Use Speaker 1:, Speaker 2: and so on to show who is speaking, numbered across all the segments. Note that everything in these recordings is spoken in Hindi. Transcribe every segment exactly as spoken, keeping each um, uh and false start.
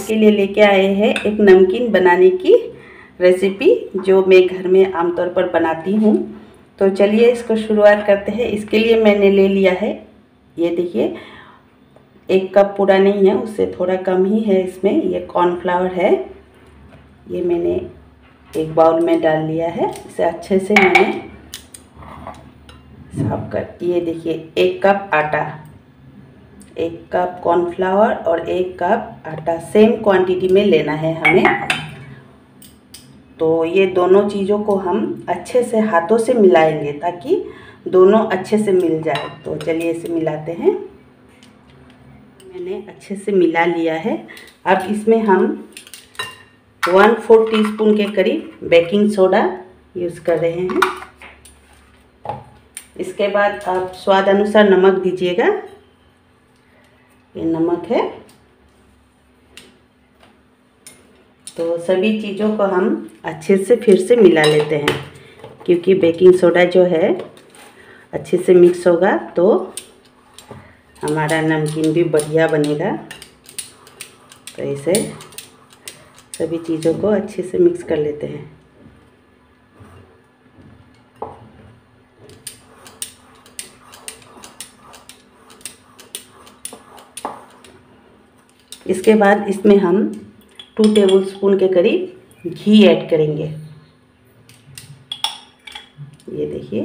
Speaker 1: के लिए लेके आए हैं एक नमकीन बनाने की रेसिपी जो मैं घर में आमतौर पर बनाती हूँ। तो चलिए इसको शुरुआत करते हैं। इसके लिए मैंने ले लिया है, ये देखिए एक कप पूरा नहीं है, उससे थोड़ा कम ही है। इसमें ये कॉर्नफ्लावर है, ये मैंने एक बाउल में डाल लिया है। इसे अच्छे से मैंने साफ कर, ये देखिए एक कप आटा, एक कप कॉर्नफ्लावर और एक कप आटा सेम क्वांटिटी में लेना है हमें। तो ये दोनों चीज़ों को हम अच्छे से हाथों से मिलाएंगे ताकि दोनों अच्छे से मिल जाए। तो चलिए इसे मिलाते हैं। मैंने अच्छे से मिला लिया है। अब इसमें हम वन फोर्थ टी स्पून के करीब बेकिंग सोडा यूज़ कर रहे हैं। इसके बाद आप स्वाद अनुसार नमक दीजिएगा, ये नमक है। तो सभी चीज़ों को हम अच्छे से फिर से मिला लेते हैं, क्योंकि बेकिंग सोडा जो है अच्छे से मिक्स होगा तो हमारा नमकीन भी बढ़िया बनेगा। तो इसे सभी चीज़ों को अच्छे से मिक्स कर लेते हैं। इसके बाद इसमें हम टू टेबलस्पून के करीब घी ऐड करेंगे। ये देखिए,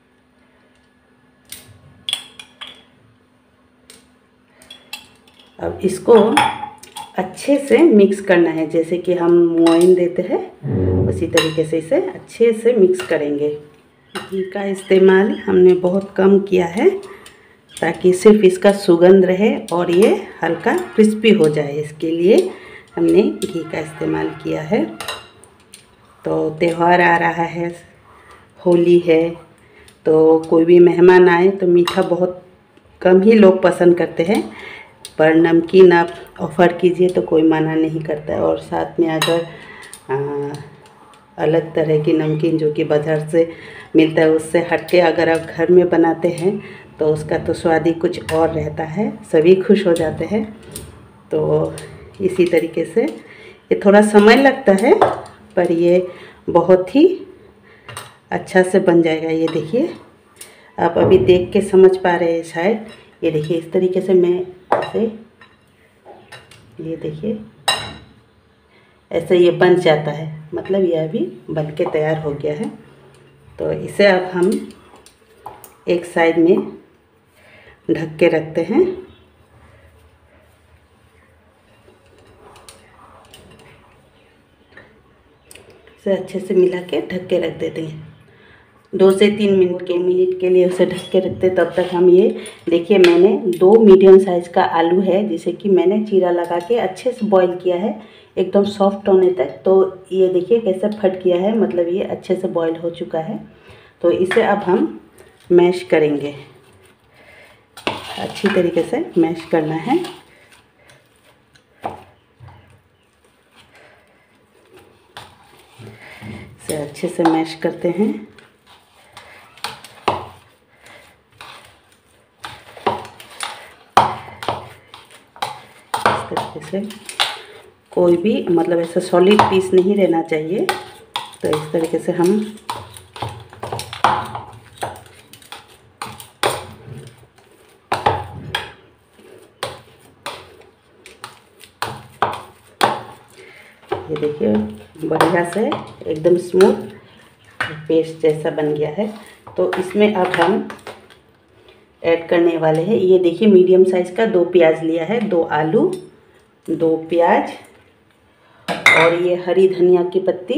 Speaker 1: अब इसको अच्छे से मिक्स करना है, जैसे कि हम मोइन देते हैं उसी तरीके से इसे अच्छे से मिक्स करेंगे। घी का इस्तेमाल हमने बहुत कम किया है ताकि सिर्फ इसका सुगंध रहे और ये हल्का क्रिस्पी हो जाए, इसके लिए हमने घी का इस्तेमाल किया है। तो त्यौहार आ रहा है, होली है, तो कोई भी मेहमान आए तो मीठा बहुत कम ही लोग पसंद करते हैं, पर नमकीन आप ऑफ़र कीजिए तो कोई मना नहीं करता है। और साथ में अगर आ, अलग तरह की नमकीन जो कि बाज़ार से मिलता है उससे हट के अगर आप घर में बनाते हैं तो उसका तो स्वाद ही कुछ और रहता है, सभी खुश हो जाते हैं। तो इसी तरीके से ये थोड़ा समय लगता है पर ये बहुत ही अच्छा से बन जाएगा। ये देखिए, आप अभी देख के समझ पा रहे हैं शायद। ये देखिए इस तरीके से मैं ऐसे, ये देखिए ऐसे ये बन जाता है, मतलब ये अभी बन के तैयार हो गया है। तो इसे अब हम एक साइड में ढक के रखते हैं। इसे अच्छे से मिला के ढक के रख देते हैं दो से तीन मिनट के मिनट के लिए उसे ढक के रखते। तब तक हम ये देखिए, मैंने दो मीडियम साइज़ का आलू है जिसे कि मैंने चीरा लगा के अच्छे से बॉईल किया है एकदम सॉफ्ट होने तक। तो ये देखिए कैसे फट गया है, मतलब ये अच्छे से बॉईल हो चुका है। तो इसे अब हम मैश करेंगे, अच्छी तरीके से मैश करना है। इसे अच्छे से मैश करते हैं। इस तरीके से कोई भी मतलब ऐसा सॉलिड पीस नहीं रहना चाहिए। तो इस तरीके से हम ये देखिए बढ़िया से एकदम स्मूथ पेस्ट जैसा बन गया है। तो इसमें अब हम ऐड करने वाले हैं, ये देखिए मीडियम साइज़ का दो प्याज लिया है, दो आलू, दो प्याज और ये हरी धनिया की पत्ती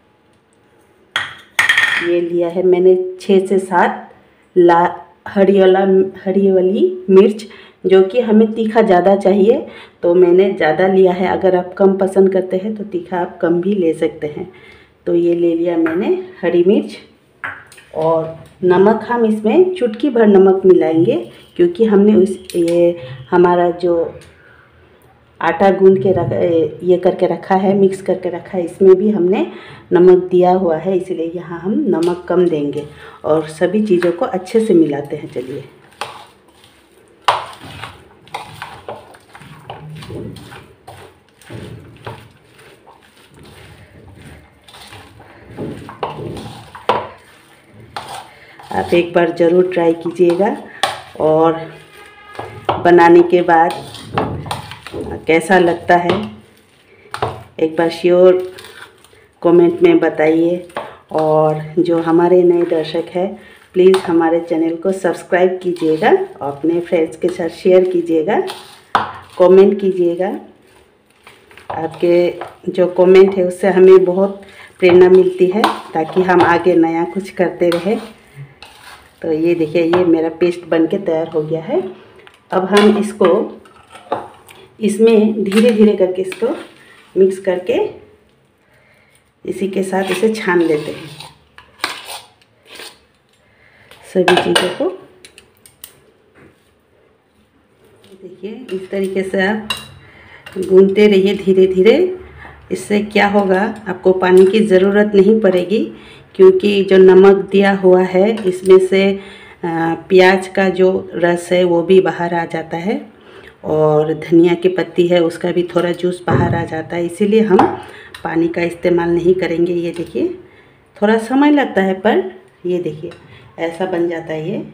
Speaker 1: ये लिया है मैंने, छः से सात ला हरी वाला हरी वाली मिर्च, जो कि हमें तीखा ज़्यादा चाहिए तो मैंने ज़्यादा लिया है। अगर आप कम पसंद करते हैं तो तीखा आप कम भी ले सकते हैं। तो ये ले लिया मैंने हरी मिर्च। और नमक हम इसमें चुटकी भर नमक मिलाएंगे, क्योंकि हमने उस ये हमारा जो आटा गूंद के रख ये करके रखा है, मिक्स करके रखा है, इसमें भी हमने नमक दिया हुआ है, इसलिए यहाँ हम नमक कम देंगे। और सभी चीज़ों को अच्छे से मिलाते हैं। चलिए आप एक बार ज़रूर ट्राई कीजिएगा और बनाने के बाद कैसा लगता है एक बार श्योर कमेंट में बताइए। और जो हमारे नए दर्शक हैं प्लीज़ हमारे चैनल को सब्सक्राइब कीजिएगा, अपने फ्रेंड्स के साथ शेयर कीजिएगा, कमेंट कीजिएगा। आपके जो कमेंट है उससे हमें बहुत प्रेरणा मिलती है ताकि हम आगे नया कुछ करते रहें। तो ये देखिए, ये मेरा पेस्ट बनके तैयार हो गया है। अब हम इसको इसमें धीरे धीरे करके इसको मिक्स करके इसी के साथ इसे छान लेते हैं सभी चीज़ों को। देखिए इस तरीके से आप गूंथते रहिए धीरे धीरे। इससे क्या होगा, आपको पानी की ज़रूरत नहीं पड़ेगी क्योंकि जो नमक दिया हुआ है इसमें से प्याज का जो रस है वो भी बाहर आ जाता है और धनिया की पत्ती है उसका भी थोड़ा जूस बाहर आ जाता है, इसीलिए हम पानी का इस्तेमाल नहीं करेंगे। ये देखिए थोड़ा समय लगता है पर ये देखिए ऐसा बन जाता है। ये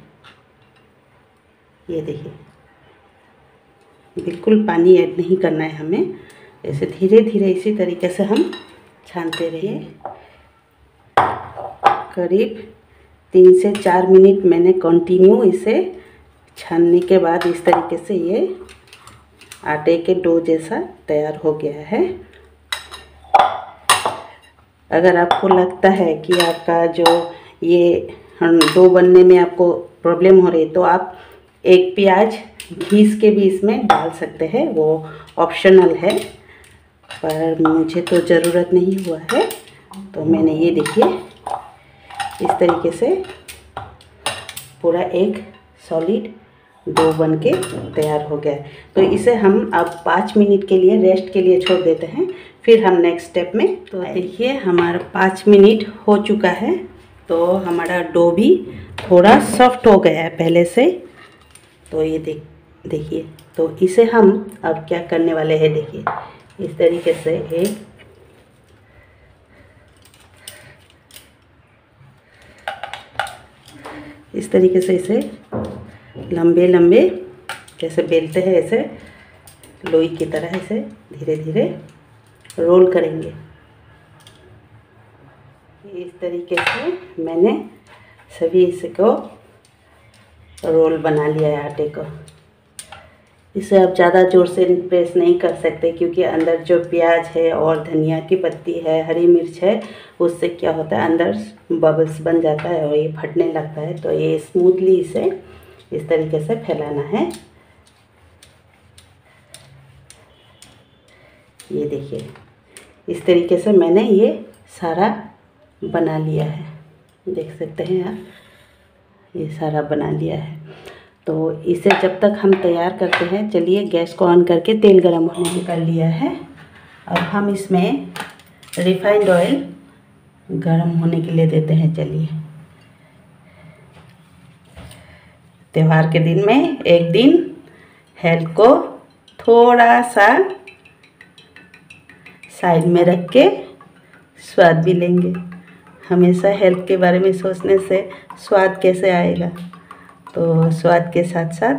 Speaker 1: ये देखिए बिल्कुल पानी ऐड नहीं करना है हमें, ऐसे धीरे धीरे इसी तरीके से हम छानते रहिए। करीब तीन से चार मिनट मैंने कंटिन्यू इसे छानने के बाद इस तरीके से ये आटे के डो जैसा तैयार हो गया है। अगर आपको लगता है कि आपका जो ये डो बनने में आपको प्रॉब्लम हो रही है तो आप एक प्याज घिस के भी इसमें डाल सकते हैं, वो ऑप्शनल है, पर मुझे तो ज़रूरत नहीं हुआ है। तो मैंने ये देखिए इस तरीके से पूरा एक सॉलिड डो बन के तैयार हो गया है। तो इसे हम अब पाँच मिनट के लिए रेस्ट के लिए छोड़ देते हैं, फिर हम नेक्स्ट स्टेप में। तो देखिए हमारा पाँच मिनट हो चुका है, तो हमारा डो भी थोड़ा सॉफ्ट हो गया है पहले से। तो ये देख देखिए तो इसे हम अब क्या करने वाले हैं, देखिए इस तरीके से एक इस तरीके से इसे लंबे लंबे जैसे बेलते हैं ऐसे लोई की तरह इसे धीरे धीरे रोल करेंगे। इस तरीके से मैंने सभी इसको रोल बना लिया है आटे को। इसे आप ज़्यादा ज़ोर से प्रेस नहीं कर सकते क्योंकि अंदर जो प्याज है और धनिया की पत्ती है, हरी मिर्च है, उससे क्या होता है अंदर बबल्स बन जाता है और ये फटने लगता है। तो ये स्मूथली इसे इस तरीके से फैलाना है। ये देखिए इस तरीके से मैंने ये सारा बना लिया है, देख सकते हैं आप, ये सारा बना लिया है। तो इसे जब तक हम तैयार करते हैं, चलिए गैस को ऑन करके तेल गरम होने कर लिया है। अब हम इसमें रिफाइंड ऑयल गरम होने के लिए देते हैं। चलिए त्यौहार के दिन में एक दिन हेल्थ को थोड़ा सा साइड में रख के स्वाद भी लेंगे। हमेशा हेल्थ के बारे में सोचने से स्वाद कैसे आएगा, तो स्वाद के साथ साथ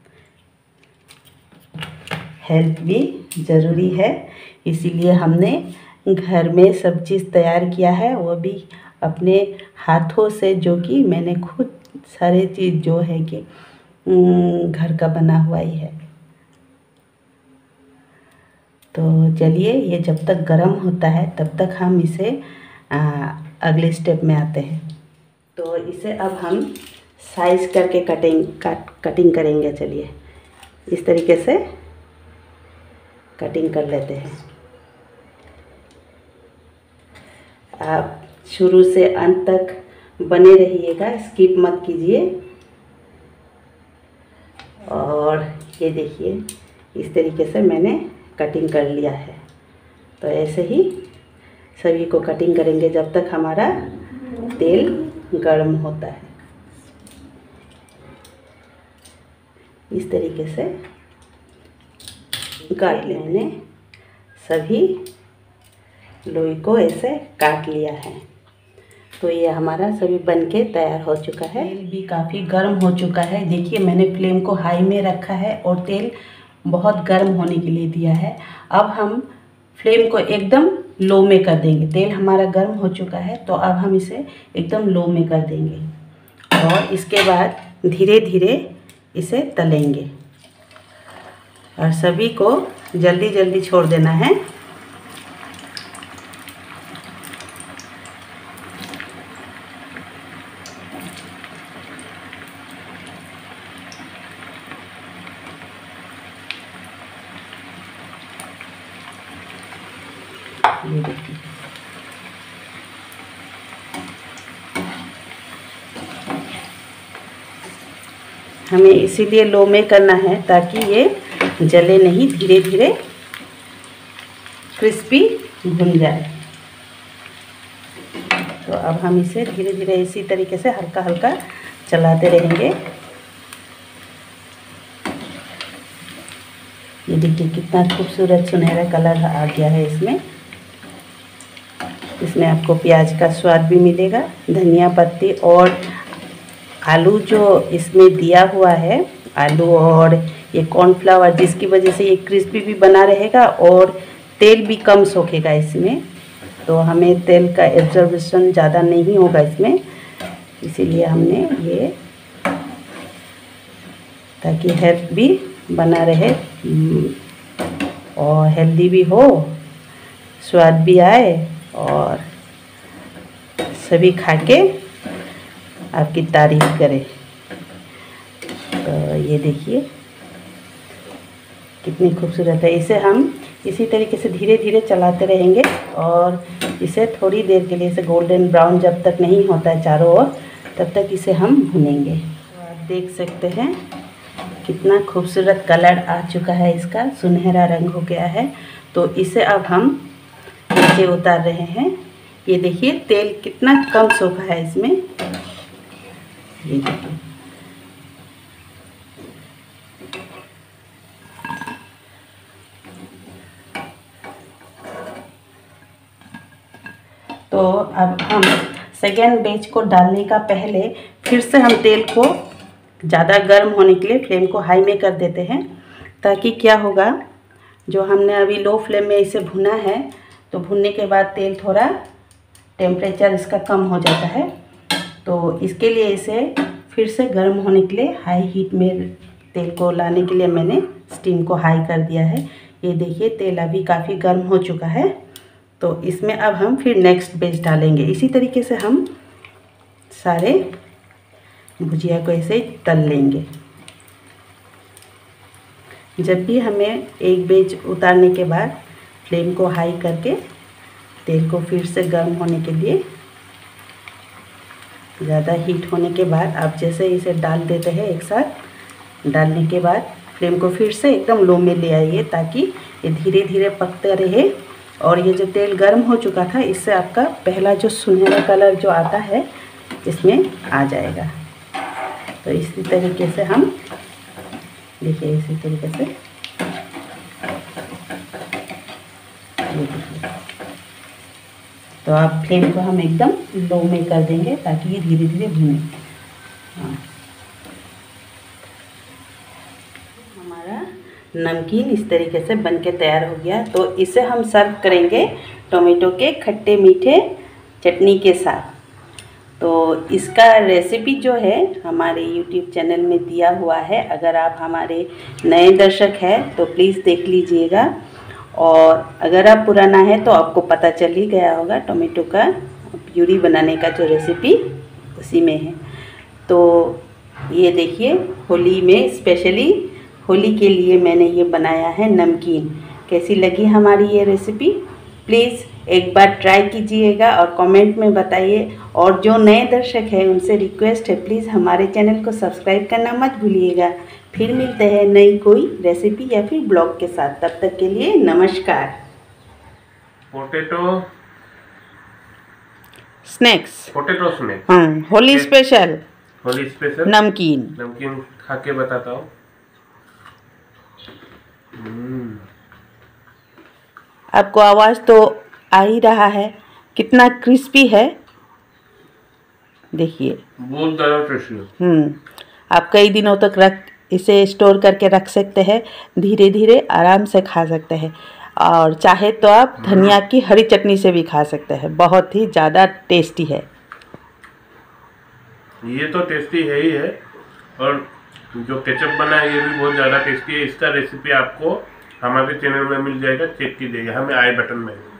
Speaker 1: हेल्थ भी ज़रूरी है, इसीलिए हमने घर में सब चीज़ तैयार किया है, वो भी अपने हाथों से, जो कि मैंने खुद सारे चीज़ जो है कि घर का बना हुआ ही है। तो चलिए ये जब तक गर्म होता है तब तक हम इसे आ, अगले स्टेप में आते हैं। तो इसे अब हम साइज करके कटिंग कट कटिंग करेंगे। चलिए इस तरीके से कटिंग कर लेते हैं। आप शुरू से अंत तक बने रहिएगा, स्किप मत कीजिए। और ये देखिए इस तरीके से मैंने कटिंग कर लिया है। तो ऐसे ही सभी को कटिंग करेंगे जब तक हमारा तेल गर्म होता है। इस तरीके से काट लिया, मैंने सभी लोई को ऐसे काट लिया है। तो ये हमारा सभी बनके तैयार हो चुका है। तेल भी काफ़ी गर्म हो चुका है। देखिए मैंने फ्लेम को हाई में रखा है और तेल बहुत गर्म होने के लिए दिया है। अब हम फ्लेम को एकदम लो में कर देंगे। तेल हमारा गर्म हो चुका है तो अब हम इसे एकदम लो में कर देंगे और इसके बाद धीरे धीरे इसे तलेंगे और सभी को जल्दी जल्दी छोड़ देना है। ये देखिए हमें इसीलिए लो में करना है ताकि ये जले नहीं, धीरे धीरे क्रिस्पी भुन जाए। तो अब हम इसे धीरे धीरे इसी तरीके से हल्का हल्का चलाते रहेंगे। ये देखिए कितना खूबसूरत सुनहरा कलर आ गया है इसमें। इसमें आपको प्याज का स्वाद भी मिलेगा, धनिया पत्ती और आलू जो इसमें दिया हुआ है, आलू और ये कॉर्नफ्लावर, जिसकी वजह से ये क्रिस्पी भी बना रहेगा और तेल भी कम सोखेगा इसमें। तो हमें तेल का एब्जॉर्प्शन ज़्यादा नहीं होगा इसमें, इसीलिए हमने ये, ताकि हेल्थ भी बना रहे और हेल्दी भी हो, स्वाद भी आए और सभी खा के आपकी तारीफ करें। तो ये देखिए कितनी खूबसूरत है। इसे हम इसी तरीके से धीरे धीरे चलाते रहेंगे और इसे थोड़ी देर के लिए, इसे गोल्डन ब्राउन जब तक नहीं होता है चारों ओर, तब तक इसे हम भुनेंगे। तो आप देख सकते हैं कितना खूबसूरत कलर आ चुका है, इसका सुनहरा रंग हो गया है। तो इसे अब हम नीचे उतार रहे हैं। ये देखिए तेल कितना कम सोखा है इसमें, ये देखिए। तो अब हम सेकेंड बैच को डालने का पहले फिर से हम तेल को ज़्यादा गर्म होने के लिए फ्लेम को हाई में कर देते हैं, ताकि क्या होगा, जो हमने अभी लो फ्लेम में इसे भुना है तो भुनने के बाद तेल थोड़ा टेम्परेचर इसका कम हो जाता है। तो इसके लिए इसे फिर से गर्म होने के लिए हाई हीट में तेल को लाने के लिए मैंने स्टीम को हाई कर दिया है। ये देखिए तेल अभी काफ़ी गर्म हो चुका है। तो इसमें अब हम फिर नेक्स्ट बैच डालेंगे। इसी तरीके से हम सारे भुजिया को ऐसे तल लेंगे। जब भी हमें एक बैच उतारने के बाद फ्लेम को हाई करके तेल को फिर से गर्म होने के लिए, ज़्यादा हीट होने के बाद आप जैसे इसे डाल देते हैं एक साथ, डालने के बाद फ्लेम को फिर से एकदम लो में ले आइए, ताकि ये धीरे धीरे पकते रहे। और ये जो तेल गर्म हो चुका था, इससे आपका पहला जो सुनहरा कलर जो आता है इसमें आ जाएगा। तो इसी तरीके से हम, देखिए इसी तरीके से, ये देखिए। तो आप फ्लेम को हम एकदम लो में कर देंगे ताकि ये धीरे धीरे भुने। हाँ, हमारा नमकीन इस तरीके से बनके तैयार हो गया। तो इसे हम सर्व करेंगे टोमेटो के खट्टे मीठे चटनी के साथ। तो इसका रेसिपी जो है हमारे यूट्यूब चैनल में दिया हुआ है। अगर आप हमारे नए दर्शक हैं तो प्लीज़ देख लीजिएगा, और अगर आप पुराना है तो आपको पता चल ही गया होगा। टोमेटो का प्यूरी बनाने का जो रेसिपी उसी में है। तो ये देखिए होली में, स्पेशली होली के लिए मैंने ये बनाया है नमकीन। कैसी लगी हमारी ये रेसिपी, प्लीज़ एक बार ट्राई कीजिएगा और कमेंट में बताइए। और जो नए दर्शक हैं उनसे रिक्वेस्ट है, प्लीज़ हमारे चैनल को सब्सक्राइब करना मत भूलिएगा। फिर मिलते हैं नई कोई रेसिपी या फिर ब्लॉग के साथ। तब तक के लिए नमस्कार।
Speaker 2: पोटैटो
Speaker 1: स्नैक्स,
Speaker 2: पोटैटो स्नैक्स,
Speaker 1: हाँ, होली स्पेशल,
Speaker 2: होली स्पेशल
Speaker 1: नमकीन।
Speaker 2: नमकीन खा के बताता हूँ।
Speaker 1: आपको आवाज़ तो आ ही रहा है, कितना क्रिस्पी है। देखिए
Speaker 2: बहुत ज़्यादा टेस्टी है।
Speaker 1: हम्म आप कई दिनों तक रख इसे स्टोर करके रख सकते हैं, धीरे धीरे आराम से खा सकते हैं। और चाहे तो आप धनिया की हरी चटनी से भी खा सकते हैं, बहुत ही ज़्यादा टेस्टी है।
Speaker 2: ये तो टेस्टी है ही है, और जो केचप बना है ये भी बहुत ज़्यादा टेस्टी है। इसका रेसिपी आपको हमारे चैनल में मिल जाएगा, चेक कीजिएगा, हमें आई बटन में।